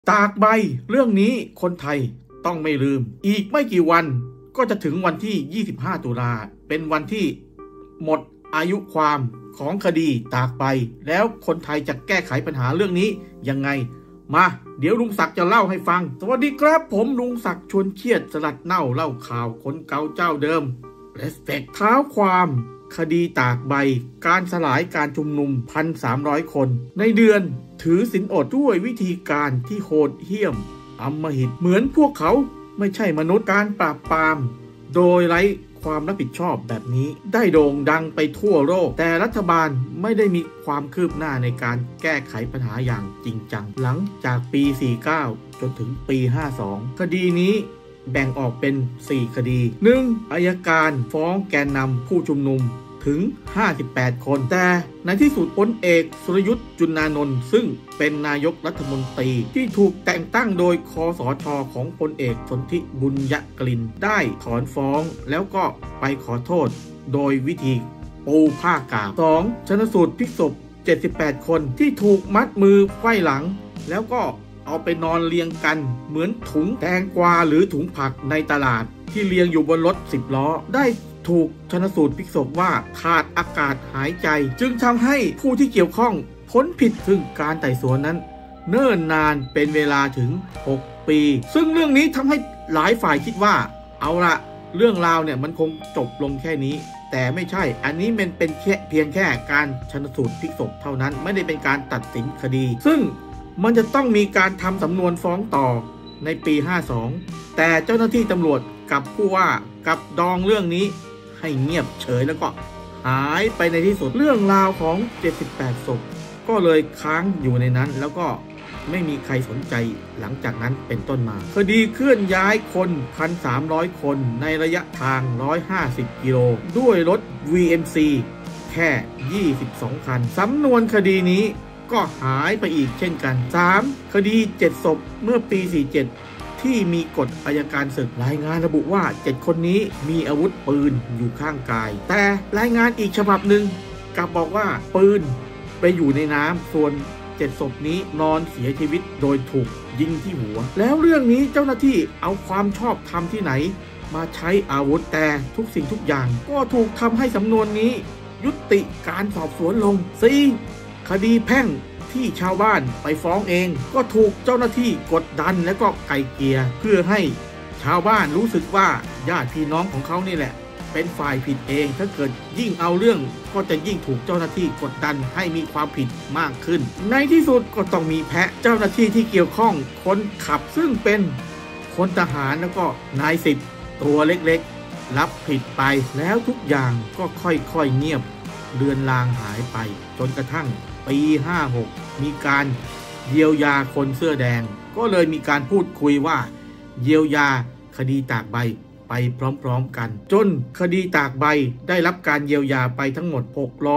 ตากใบเรื่องนี้คนไทยต้องไม่ลืมอีกไม่กี่วันก็จะถึงวันที่ 25 ตุลาเป็นวันที่หมดอายุความของคดีตากใบแล้วคนไทยจะแก้ไขปัญหาเรื่องนี้ยังไงมาเดี๋ยวลุงศักดิ์จะเล่าให้ฟังสวัสดีครับผมลุงศักดิ์ชวนเครียดสลัดเน่าเล่าข่าวคนเก่าเจ้าเดิมRespect เท้าความคดีตากใบการสลายการชุมนุม 1,300 คนในเดือนถือศีลอดด้วยวิธีการที่โหดเหี้ยมอำมหิตเหมือนพวกเขาไม่ใช่มนุษย์การปราบปรามโดยไร้ความรับผิดชอบแบบนี้ได้โด่งดังไปทั่วโลกแต่รัฐบาลไม่ได้มีความคืบหน้าในการแก้ไขปัญหาอย่างจริงจังหลังจากปี 49 จนถึงปี 52 คดีนี้แบ่งออกเป็น 4 คดี 1. อัยการฟ้องแกนนำผู้ชุมนุมถึง 58 คนแต่ในที่สุดพลเอกสุรยุทธ์จุลนานนท์ซึ่งเป็นนายกรัฐมนตรีที่ถูกแต่งตั้งโดยคสช.ของพลเอกสนธิบุญยกลินได้ถอนฟ้องแล้วก็ไปขอโทษโดยวิธีปูผ้ากาบ 2. ชันสูตรพลิกศพ 78 คนที่ถูกมัดมือไขว้หลังแล้วก็เอาไปนอนเรียงกันเหมือนถุงแตงกวาหรือถุงผักในตลาดที่เรียงอยู่บนรถ10 ล้อได้ถูกชันสูตรพลิกศพว่าขาดอากาศหายใจจึงทำให้ผู้ที่เกี่ยวข้องพ้นผิดซึ่งการไต่สวนนั้นเนิ่นนานเป็นเวลาถึง 6 ปีซึ่งเรื่องนี้ทำให้หลายฝ่ายคิดว่าเอาละเรื่องราวเนี่ยมันคงจบลงแค่นี้แต่ไม่ใช่อันนี้มันเป็นเพียงแค่การชันสูตรพลิกศพเท่านั้นไม่ได้เป็นการตัดสินคดีซึ่งมันจะต้องมีการทำสำนวนฟ้องต่อในปี 52แต่เจ้าหน้าที่ตำรวจกับผู้ว่ากับดองเรื่องนี้ให้เงียบเฉยแล้วก็หายไปในที่สุดเรื่องราวของ 78 ศพก็เลยค้างอยู่ในนั้นแล้วก็ไม่มีใครสนใจหลังจากนั้นเป็นต้นมาคดีเคลื่อนย้ายคน 1,300 คนในระยะทาง 150 กิโลด้วยรถ VMC แค่ 22 คันสำนวนคดีนี้ก็หายไปอีกเช่นกัน 3. คดี 7 ศพเมื่อปี 47 ที่มีกฎอัยการศึกรายงานระบุว่า 7 คนนี้มีอาวุธปืนอยู่ข้างกายแต่รายงานอีกฉบับหนึ่งกลับบอกว่าปืนไปอยู่ในน้ำส่วน 7 ศพนี้นอนเสียชีวิตโดยถูกยิงที่หัวแล้วเรื่องนี้เจ้าหน้าที่เอาความชอบธรรมที่ไหนมาใช้อาวุธแต่ทุกสิ่งทุกอย่างก็ถูกทำให้สำนวนนี้ยุติการสอบสวนลง 4. คดีแพ่งที่ชาวบ้านไปฟ้องเองก็ถูกเจ้าหน้าที่กดดันและก็ไกล่เกลี่ยเพื่อให้ชาวบ้านรู้สึกว่าญาติพี่น้องของเขานี่แหละเป็นฝ่ายผิดเองถ้าเกิดยิ่งเอาเรื่องก็จะยิ่งถูกเจ้าหน้าที่กดดันให้มีความผิดมากขึ้นในที่สุดก็ต้องมีแพะเจ้าหน้าที่ที่เกี่ยวข้องคนขับซึ่งเป็นคนทหารแล้วก็นายสิบตัวเล็กๆรับผิดไปแล้วทุกอย่างก็ค่อยๆเงียบเลือนลางหายไปจนกระทั่งปี 56 มีการเยียวยาคนเสื้อแดงก็เลยมีการพูดคุยว่าเยียวยาคดีตากใบไปพร้อมๆกันจนคดีตากใบได้รับการเยียวยาไปทั้งหมด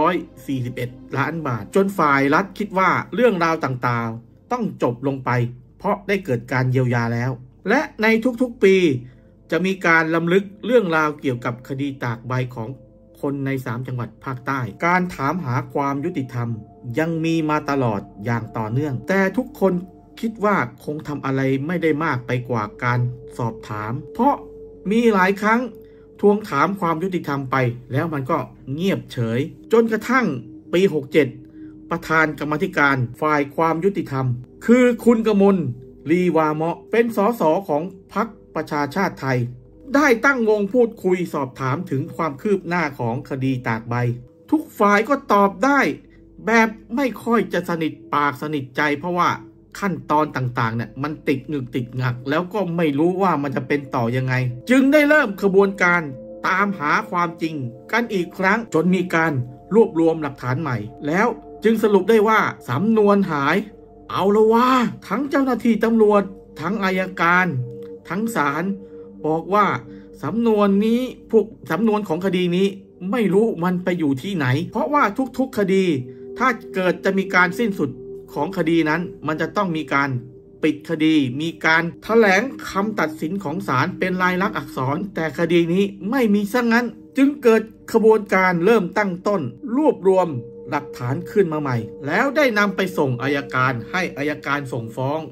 641 ล้านบาทจนฝ่ายรัฐคิดว่าเรื่องราวต่างๆต้องจบลงไปเพราะได้เกิดการเยียวยาแล้วและในทุกๆปีจะมีการรำลึกเรื่องราวเกี่ยวกับคดีตากใบของคนใน3 จังหวัดภาคใต้การถามหาความยุติธรรมยังมีมาตลอดอย่างต่อเนื่องแต่ทุกคนคิดว่าคงทำอะไรไม่ได้มากไปกว่าการสอบถามเพราะมีหลายครั้งทวงถามความยุติธรรมไปแล้วมันก็เงียบเฉยจนกระทั่งปี 67 ประธานกรรมาธิการฝ่ายความยุติธรรมคือคุณกมลลีวาเมาะเป็นสสของพรรคประชาชาติไทยได้ตั้งวงพูดคุยสอบถามถึงความคืบหน้าของคดีตากใบทุกฝ่ายก็ตอบได้แบบไม่ค่อยจะสนิทปากสนิทใจเพราะว่าขั้นตอนต่างๆเนี่ยมันติดหงึกติดงักแล้วก็ไม่รู้ว่ามันจะเป็นต่อยังไงจึงได้เริ่มขบวนการตามหาความจริงกันอีกครั้งจนมีการรวบรวมหลักฐานใหม่แล้วจึงสรุปได้ว่าสำนวนหายเอาละว่าทั้งเจ้าหน้าที่ตำรวจทั้งอัยการทั้งศาลบอกว่าสำนวนนี้สำนวนของคดีนี้ไม่รู้มันไปอยู่ที่ไหนเพราะว่าทุกๆคดีถ้าเกิดจะมีการสิ้นสุดของคดีนั้นมันจะต้องมีการปิดคดีมีการแถลงคำตัดสินของศาลเป็นลายลักษณ์อักษรแต่คดีนี้ไม่มีซะงั้นจึงเกิดขบวนการเริ่มตั้งต้นรวบรวมหลักฐานขึ้นมาใหม่แล้วได้นำไปส่งอัยการให้อัยการส่งฟ้อง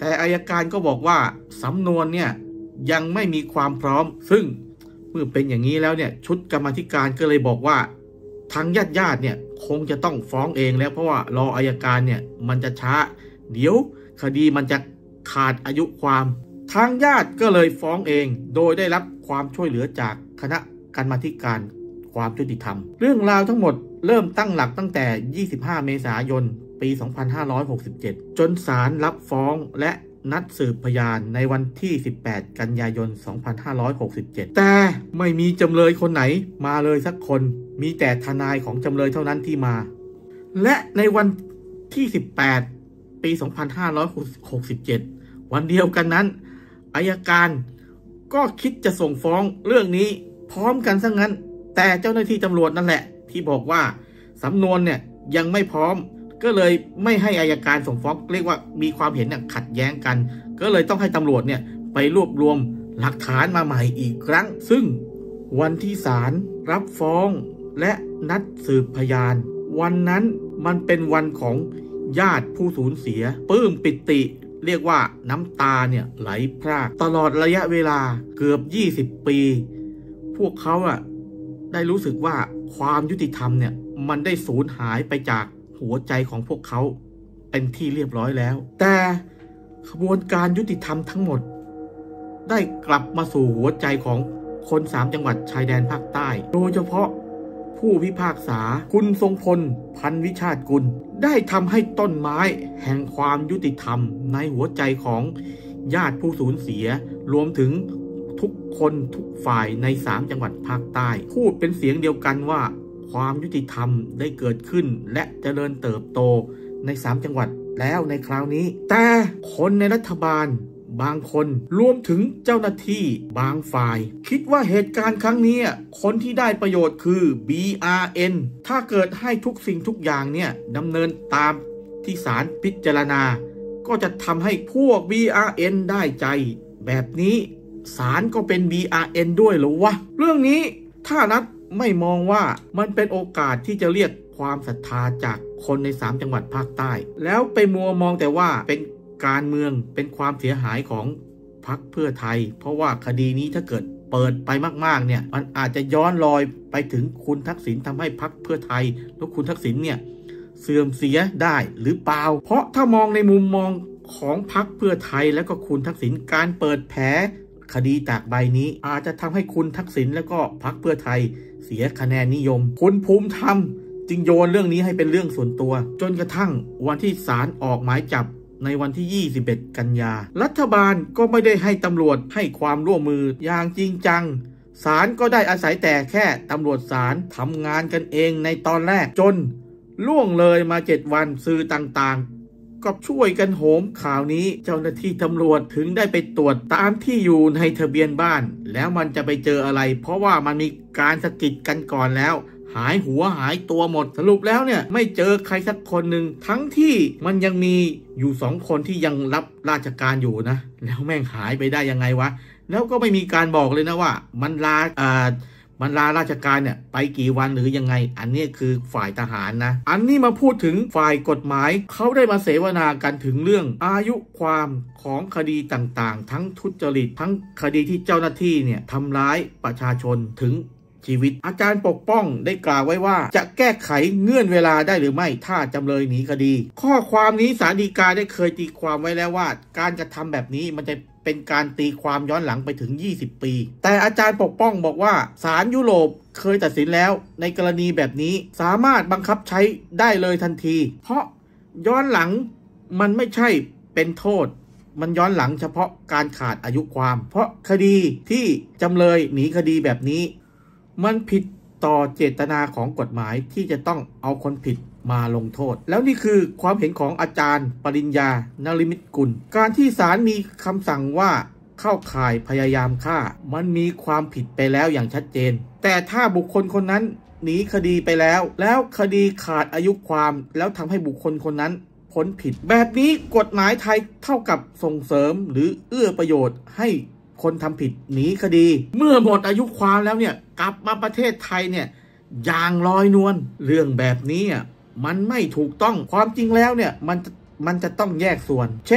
แต่อัยการก็บอกว่าสำนวนเนี่ยยังไม่มีความพร้อมซึ่งเมื่อเป็นอย่างนี้แล้วเนี่ยชุดกรรมาธิการก็เลยบอกว่าทางญาติเนี่ยคงจะต้องฟ้องเองแล้วเพราะว่ารออัยการเนี่ยมันจะช้าเดี๋ยวคดีมันจะขาดอายุความทางญาติก็เลยฟ้องเองโดยได้รับความช่วยเหลือจากคณะกรรมาธิการความยุติธรรมเรื่องราวทั้งหมดเริ่มตั้งหลักตั้งแต่25 เมษายนปี 2567 จนศาลรับฟ้องและนัดสืบพยานในวันที่ 18 กันยายน 2567 แต่ไม่มีจำเลยคนไหนมาเลยสักคนมีแต่ทนายของจำเลยเท่านั้นที่มาและในวันที่ 18 ปี 2567 วันเดียวกันนั้นอัยการก็คิดจะส่งฟ้องเรื่องนี้พร้อมกันซะงั้นแต่เจ้าหน้าที่ตำรวจนั่นแหละที่บอกว่าสำนวนเนี่ยยังไม่พร้อมก็เลยไม่ให้อัยการส่งฟ้องเรียกว่ามีความเห็นขัดแย้งกันก็เลยต้องให้ตำรวจเนี่ยไปรวบรวมหลักฐานมาใหม่อีกครั้งซึ่งวันที่ศาลรับฟ้องและนัดสืบพยานวันนั้นมันเป็นวันของญาติผู้สูญเสียปลื้มปิติเรียกว่าน้ำตาเนี่ยไหลพรากตลอดระยะเวลาเกือบ20 ปีพวกเขาได้รู้สึกว่าความยุติธรรมเนี่ยมันได้สูญหายไปจากหัวใจของพวกเขาเป็นที่เรียบร้อยแล้วแต่ขบวนการยุติธรรมทั้งหมดได้กลับมาสู่หัวใจของคน3 จังหวัดชายแดนภาคใต้โดยเฉพาะผู้พิพากษาคุณทรงพลพันวิชาติกุลได้ทำให้ต้นไม้แห่งความยุติธรรมในหัวใจของญาติผู้สูญเสียรวมถึงทุกคนทุกฝ่ายใน3 จังหวัดภาคใต้พูดเป็นเสียงเดียวกันว่าความยุติธรรมได้เกิดขึ้นและเจริญเติบโตใน3 จังหวัดแล้วในคราวนี้แต่คนในรัฐบาลบางคนรวมถึงเจ้าหน้าที่บางฝ่ายคิดว่าเหตุการณ์ครั้งนี้คนที่ได้ประโยชน์คือ BRN ถ้าเกิดให้ทุกสิ่งทุกอย่างเนี่ยดำเนินตามที่ศาลพิจารณาก็จะทำให้พวก BRN ได้ใจแบบนี้ศาลก็เป็น BRN ด้วยหรือวะเรื่องนี้ถ้ารัฐไม่มองว่ามันเป็นโอกาสที่จะเรียกความศรัทธาจากคนใน3 จังหวัดภาคใต้แล้วไปมัวมองแต่ว่าเป็นการเมืองเป็นความเสียหายของพรรคเพื่อไทยเพราะว่าคดีนี้ถ้าเกิดเปิดไปมากๆเนี่ยมันอาจจะย้อนรอยไปถึงคุณทักษิณทำให้พรรคเพื่อไทยแล้วคุณทักษิณเนี่ยเสื่อมเสียได้หรือเปล่าเพราะถ้ามองในมุมมองของพรรคเพื่อไทยแล้วก็คุณทักษิณการเปิดแผลคดีตากใบนี้อาจจะทำให้คุณทักษิณแล้วก็พรรคเพื่อไทยเสียคะแนนนิยมคุณภูมิธรรมจึงโยนเรื่องนี้ให้เป็นเรื่องส่วนตัวจนกระทั่งวันที่ศาลออกหมายจับในวันที่ 21 กันยารัฐบาลก็ไม่ได้ให้ตำรวจให้ความร่วมมืออย่างจริงจังศาลก็ได้อาศัยแต่แค่ตำรวจศาลทำงานกันเองในตอนแรกจนล่วงเลยมา7 วันสื่อต่างๆก็ช่วยกันโหมข่าวนี้เจ้าหน้าที่ตำรวจถึงได้ไปตรวจตามที่อยู่ในทะเบียนบ้านแล้วมันจะไปเจออะไรเพราะว่ามันมีการสะกิดกันก่อนแล้วหายหัวหายตัวหมดสรุปแล้วเนี่ยไม่เจอใครสักคนหนึ่งทั้งที่มันยังมีอยู่2 คนที่ยังรับราชการอยู่นะแล้วแม่งหายไปได้ยังไงวะแล้วก็ไม่มีการบอกเลยนะว่ามันลาราชการเนี่ยไปกี่วันหรือยังไงอันนี้คือฝ่ายทหารนะอันนี้มาพูดถึงฝ่ายกฎหมายเขาได้มาเสวนากันถึงเรื่องอายุความของคดีต่างๆทั้งทุจริตทั้งคดีที่เจ้าหน้าที่เนี่ยทำร้ายประชาชนถึงชีวิตอาจารย์ปกป้องได้กล่าวไว้ว่าจะแก้ไขเงื่อนเวลาได้หรือไม่ถ้าจำเลยหนีคดีข้อความนี้ศาลฎีกาได้เคยตีความไว้แล้วว่าการกระทำแบบนี้มันจะเป็นการตีความย้อนหลังไปถึง20 ปีแต่อาจารย์ปกป้องบอกว่าศาลยุโรปเคยตัดสินแล้วในกรณีแบบนี้สามารถบังคับใช้ได้เลยทันทีเพราะย้อนหลังมันไม่ใช่เป็นโทษมันย้อนหลังเฉพาะการขาดอายุความเพราะคดีที่จำเลยหนีคดีแบบนี้มันผิดต่อเจตนาของกฎหมายที่จะต้องเอาคนผิดมาลงโทษแล้วนี่คือความเห็นของอาจารย์ปริญญานฤมิตกุลการที่ศาลมีคำสั่งว่าเข้าข่ายพยายามฆ่ามันมีความผิดไปแล้วอย่างชัดเจนแต่ถ้าบุคคลคนนั้นหนีคดีไปแล้วคดีขาดอายุความแล้วทำให้บุคคลคนนั้นพ้นผิดแบบนี้กฎหมายไทยเท่ากับส่งเสริมหรือเอื้อประโยชน์ให้คนทำผิดหนีคดีเมื่อหมดอายุความแล้วเนี่ยกลับมาประเทศไทยเนี่ยอย่างลอยนวลเรื่องแบบนี้มันไม่ถูกต้องความจริงแล้วเนี่ยมันจะต้องแยกส่วนเช่น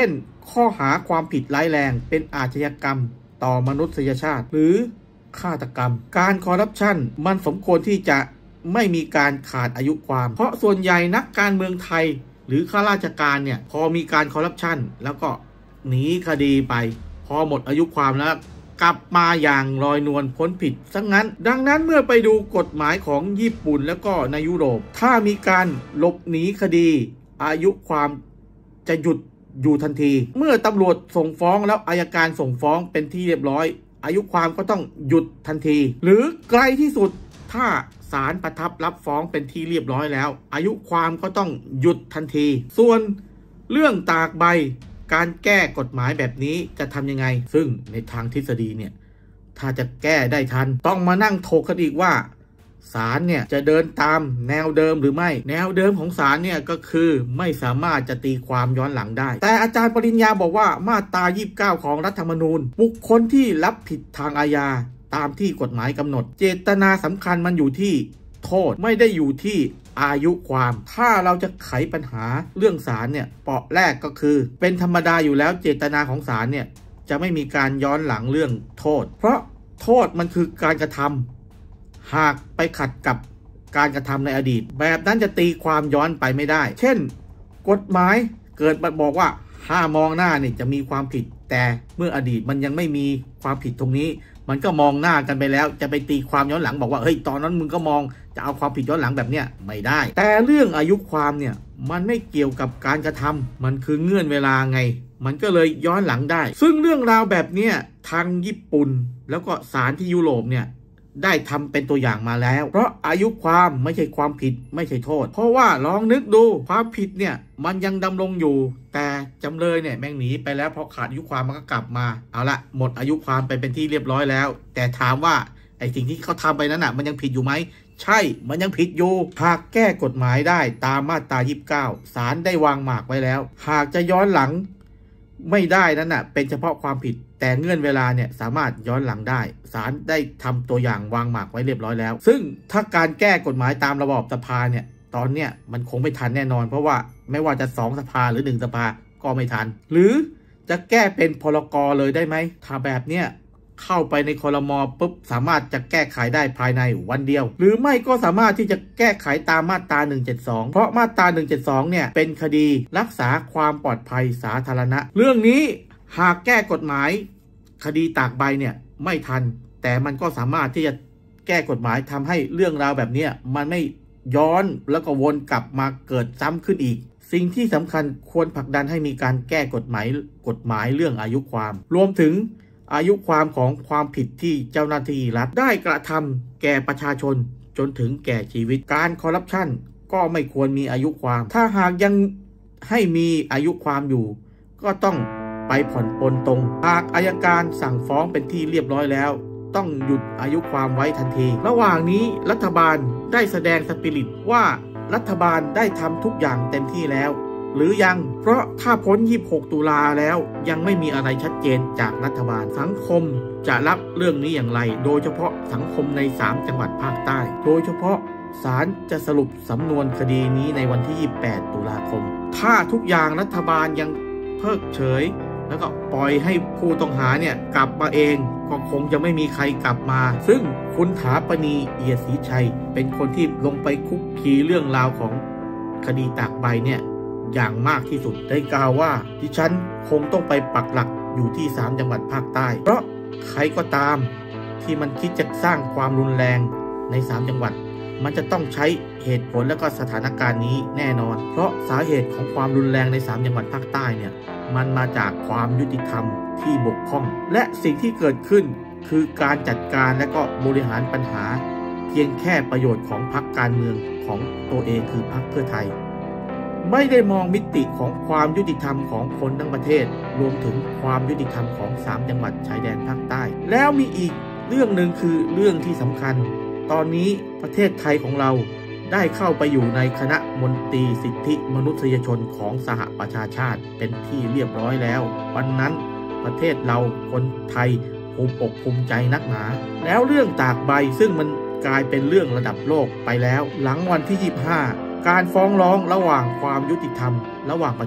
ข้อหาความผิดร้ายแรงเป็นอาชญากรรมต่อมนุษยชาติหรือฆาตกรรมการคอร์รัปชันมันสมควรที่จะไม่มีการขาดอายุความเพราะส่วนใหญ่นักการเมืองไทยหรือข้าราชการเนี่ยพอมีการคอร์รัปชันแล้วก็หนีคดีไปพอหมดอายุความแล้วกลับมาอย่างลอยนวลพ้นผิดซะงั้นดังนั้นเมื่อไปดูกฎหมายของญี่ปุ่นแล้วก็ในยุโรปถ้ามีการหลบหนีคดีอายุความจะหยุดอยู่ทันทีเมื่อตำรวจส่งฟ้องแล้วอัยการส่งฟ้องเป็นที่เรียบร้อยอายุความก็ต้องหยุดทันทีหรือไกลที่สุดถ้าศาลประทับรับฟ้องเป็นที่เรียบร้อยแล้วอายุความก็ต้องหยุดทันทีส่วนเรื่องตากใบการแก้กฎหมายแบบนี้จะทำยังไงซึ่งในทางทฤษฎีเนี่ยถ้าจะแก้ได้ทันต้องมานั่งถกกันอีกว่าศาลเนี่ยจะเดินตามแนวเดิมหรือไม่แนวเดิมของศาลเนี่ยก็คือไม่สามารถจะตีความย้อนหลังได้แต่อาจารย์ปริญญาบอกว่ามาตรา29ของรัฐธรรมนูญบุคคลที่รับผิดทางอาญาตามที่กฎหมายกำหนดเจตนาสำคัญมันอยู่ที่โทษไม่ได้อยู่ที่อายุความถ้าเราจะไขปัญหาเรื่องศาลเนี่ยเปาะแรกก็คือเป็นธรรมดาอยู่แล้วเจตนาของศาลเนี่ยจะไม่มีการย้อนหลังเรื่องโทษเพราะโทษมันคือการกระทำหากไปขัดกับการกระทำในอดีตแบบนั้นจะตีความย้อนไปไม่ได้เช่นกฎหมายเกิดบอกว่าห้ามองหน้าเนี่ยจะมีความผิดแต่เมื่ออดีตมันยังไม่มีความผิดตรงนี้มันก็มองหน้ากันไปแล้วจะไปตีความย้อนหลังบอกว่าเฮ้ยตอนนั้นมึงก็มองจะเอาความผิดย้อนหลังแบบเนี้ยไม่ได้แต่เรื่องอายุความเนี่ยมันไม่เกี่ยวกับการกระทำมันคือเงื่อนเวลาไงมันก็เลยย้อนหลังได้ซึ่งเรื่องราวแบบเนี้ยทางญี่ปุ่นแล้วก็ศาลที่ยุโรปเนี่ยได้ทำเป็นตัวอย่างมาแล้วเพราะอายุความไม่ใช่ความผิดไม่ใช่โทษเพราะว่าลองนึกดูความผิดเนี่ยมันยังดำรงอยู่แต่จำเลยเนี่ยแม่งหนีไปแล้วพอขาดอายุความมันก็กลับมาเอาละหมดอายุความไปเป็นที่เรียบร้อยแล้วแต่ถามว่าไอ้สิ่งที่เขาทำไปนั้นน่ะมันยังผิดอยู่ไหมใช่มันยังผิดอยู่หากแก้กฎหมายได้ตามมาตรา29ศาลได้วางหมากไว้แล้วหากจะย้อนหลังไม่ได้นั้นน่ะเป็นเฉพาะความผิดแต่เงื่อนเวลาเนี่ยสามารถย้อนหลังได้ศาลได้ทำตัวอย่างวางหมากไว้เรียบร้อยแล้วซึ่งถ้าการแก้กฎหมายตามระบอบสภาเนี่ยตอนเนี้ยมันคงไม่ทันแน่นอนเพราะว่าไม่ว่าจะ2สภาหรือ1สภาก็ไม่ทันหรือจะแก้เป็นพรก.เลยได้ไหมถ้าแบบเนี้ยเข้าไปในครม.ปุ๊บสามารถจะแก้ไขได้ภายในวันเดียวหรือไม่ก็สามารถที่จะแก้ไขตามมาตรา172เพราะมาตรา172เนี่ยเป็นคดีรักษาความปลอดภัยสาธารณะเรื่องนี้หากแก้กฎหมายคดีตากใบเนี่ยไม่ทันแต่มันก็สามารถที่จะแก้กฎหมายทำให้เรื่องราวแบบนี้มันไม่ย้อนแล้วก็วนกลับมาเกิดซ้ำขึ้นอีกสิ่งที่สำคัญควรผลักดันให้มีการแก้กฎหมายเรื่องอายุความรวมถึงอายุความของความผิดที่เจ้าหน้าที่รัฐได้กระทำแก่ประชาชนจนถึงแก่ชีวิตการคอร์รัปชันก็ไม่ควรมีอายุความถ้าหากยังให้มีอายุความอยู่ก็ต้องไปผ่อนปลนตรงหากอัยการสั่งฟ้องเป็นที่เรียบร้อยแล้วต้องหยุดอายุความไว้ทันทีระหว่างนี้รัฐบาลได้แสดงสปิริตว่ารัฐบาลได้ทำทุกอย่างเต็มที่แล้วหรือยังเพราะถ้าพ้น26ตุลาแล้วยังไม่มีอะไรชัดเจนจากรัฐบาลสังคมจะรับเรื่องนี้อย่างไรโดยเฉพาะสังคมใน3จังหวัดภาคใต้โดยเฉพาะศาลจะสรุปสำนวนคดีนี้ในวันที่28ตุลาคมถ้าทุกอย่างรัฐบาลยังเพิกเฉยแล้วก็ปล่อยให้ผู้ต้องหาเนี่ยกลับมาเองก็คงจะไม่มีใครกลับมาซึ่งคุณถาปณีเอียดศรีชัยเป็นคนที่ลงไปคุกคีเรื่องราวของคดีตากใบเนี่ยอย่างมากที่สุดได้กล่าวว่าดิฉันคงต้องไปปักหลักอยู่ที่3จังหวัดภาคใต้เพราะใครก็ตามที่มันคิดจะสร้างความรุนแรงใน3จังหวัดมันจะต้องใช้เหตุผลและก็สถานการณ์นี้แน่นอนเพราะสาเหตุของความรุนแรงใน3จังหวัดภาคใต้เนี่ยมันมาจากความยุติธรรมที่บกพร่องและสิ่งที่เกิดขึ้นคือการจัดการและก็บริหารปัญหาเพียงแค่ประโยชน์ของพรรคการเมืองของตัวเองคือพรรคเพื่อไทยไม่ได้มองมิติของความยุติธรรมของคนทั้งประเทศรวมถึงความยุติธรรมของ3จังหวัดชายแดนภาคใต้แล้วมีอีกเรื่องหนึ่งคือเรื่องที่สำคัญตอนนี้ประเทศไทยของเราได้เข้าไปอยู่ในคณะมนตรีสิทธิมนุษยชนของสหประชาชาติเป็นที่เรียบร้อยแล้ววันนั้นประเทศเราคนไทยภูมิอกภูมิใจนักหนาแล้วเรื่องตากใบซึ่งมันกลายเป็นเรื่องระดับโลกไปแล้วหลังวันที่25การฟ้องร้องระหว่างความยุติธรรมระหว่างประเทศ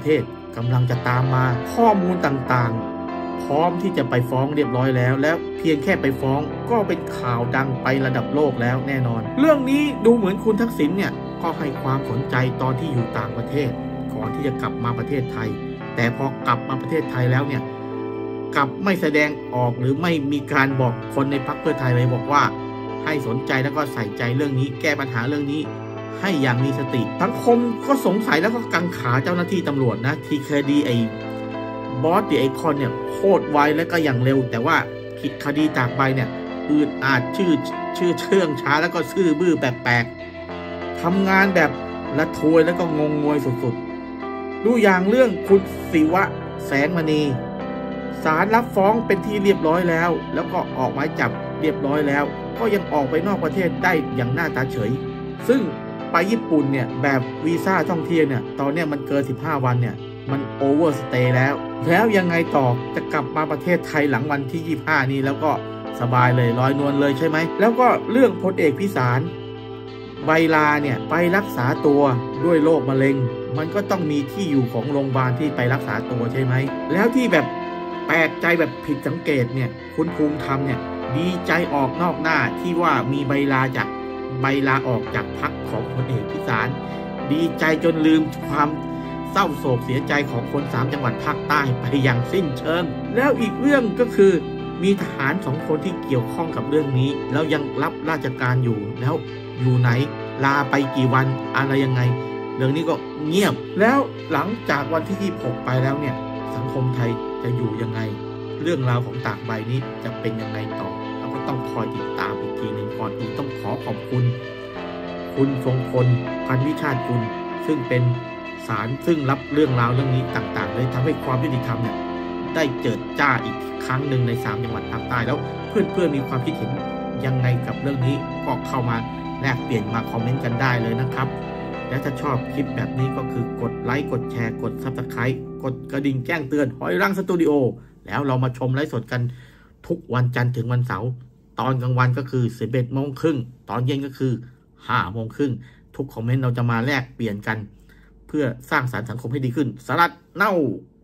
กำลังจะตามมาข้อมูลต่างๆพร้อมที่จะไปฟ้องเรียบร้อยแล้วเพียงแค่ไปฟ้องก็เป็นข่าวดังไประดับโลกแล้วแน่นอนเรื่องนี้ดูเหมือนคุณทักษิณเนี่ยก็ให้ความสนใจตอนที่อยู่ต่างประเทศก่อนที่จะกลับมาประเทศไทยแต่พอกลับมาประเทศไทยแล้วเนี่ยกลับไม่แสดงออกหรือไม่มีการบอกคนในพรรคเพื่อไทยเลยบอกว่าให้สนใจแล้วก็ใส่ใจเรื่องนี้แก้ปัญหาเรื่องนี้ให้อย่างมีสติสังคมก็สงสัยแล้วก็กังขาเจ้าหน้าที่ตำรวจนะทีคดีบอสไอคอนเนี่ยโคตรไวและก็อย่างเร็วแต่ว่าผิดคดีตากใบเนี่ยอืดอาจชื่อเชื่องช้าแล้วก็ซื่อบื้อแปลกๆทำงานแบบละทวยแล้วก็งงงวยสุดๆดูอย่างเรื่องคุณศิวะแสงมณีศาลรับฟ้องเป็นที่เรียบร้อยแล้วก็ออกหมายจับเรียบร้อยแล้วก็ยังออกไปนอกประเทศได้อย่างหน้าตาเฉยซึ่งไปญี่ปุ่นเนี่ยแบบวีซ่าท่องเที่ยวเนี่ยตอนนี้มันเกิน15วันเนี่ยมันโอเวอร์สเตย์แล้วยังไงต่อจะกลับมาประเทศไทยหลังวันที่25นี้แล้วก็สบายเลยลอยนวลเลยใช่ไหมแล้วก็เรื่องพลเอกพิสารใบลาเนี่ยไปรักษาตัวด้วยโรคมะเร็งมันก็ต้องมีที่อยู่ของโรงพยาบาลที่ไปรักษาตัวใช่ไหมแล้วที่แบบแปลกใจแบบผิดสังเกตเนี่ยคุณภูมิธรรมเนี่ยดีใจออกนอกหน้าที่ว่ามีใบลาออกจากพรรคของพลเอกพิสารดีใจจนลืมความเศร้าโศกเสียใจของคน3จังหวัดภาคใต้ไปอย่างสิ้นเชิงแล้วอีกเรื่องก็คือมีทหาร2คนที่เกี่ยวข้องกับเรื่องนี้แล้วยังรับราชการอยู่แล้วอยู่ไหนลาไปกี่วันอะไรยังไงเรื่องนี้ก็เงียบแล้วหลังจากวันที่26ไปแล้วเนี่ยสังคมไทยจะอยู่ยังไงเรื่องราวของตากใบนี้จะเป็นยังไงต่อเราก็ต้องคอยติดตามอีกทีหนึ่งก่อนอื่นต้องขอขอบคุณคุณทรงพลพันวิชาติกุลซึ่งเป็นศาลซึ่งรับเรื่องราวเรื่องนี้ต่างๆเลยทำให้ความยุติธรรมเนี่ยได้เจิดจ้าอีกครั้งหนึ่งใน3จังหวัดภาคใต้แล้วเพื่อนๆมีความคิดเห็นยังไงกับเรื่องนี้ก็เข้ามาแลกเปลี่ยนมาคอมเมนต์กันได้เลยนะครับและถ้าชอบคลิปแบบนี้ก็คือกดไลค์กดแชร์กด Subscribe กดกระดิ่งแจ้งเตือนหอยรังสตูดิโอแล้วเรามาชมไลฟ์สดกันทุกวันจันทร์ถึงวันเสาร์ตอนกลางวันก็คือ 11:30 น.ตอนเย็นก็คือ 5:30 น.ทุกคอมเมนต์เราจะมาแลกเปลี่ยนกันเพื่อสร้างสรรค์สังคมให้ดีขึ้นสลัดเน่า